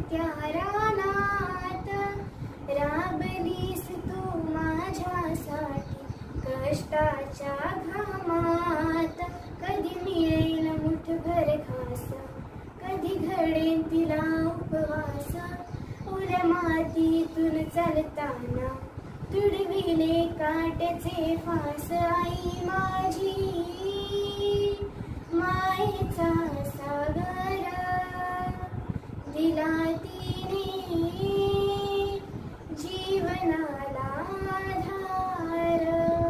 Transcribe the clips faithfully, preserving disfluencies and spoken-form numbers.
त्या रानात राबलीस तू माझ्यासाठी कष्टाच्या घामात. कधी मिळेल मुठभर घास, कधी घडेल तिला उपवास. उर मातीतून चालताना तुडविले काट्याचे फास. आई माझी मायेचा सागर दिला तिने जीवनाला आधार.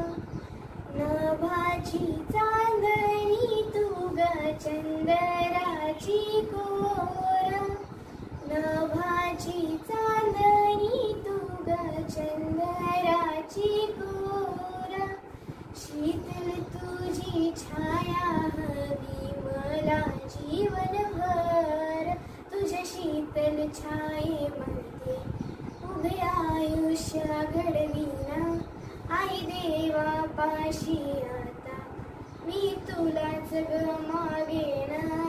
नभाची चांदणी तू ग चंदराची कोर. नभाची चांदणी तू ग चंदराची कोर. शीतल तुझी छाया हवी मला जीवनभर. तुझ्या शीतल छायेमध्ये उभे आयुष्य घडविना. आई देवा पाशी आता मी तुलाच ग मागेन.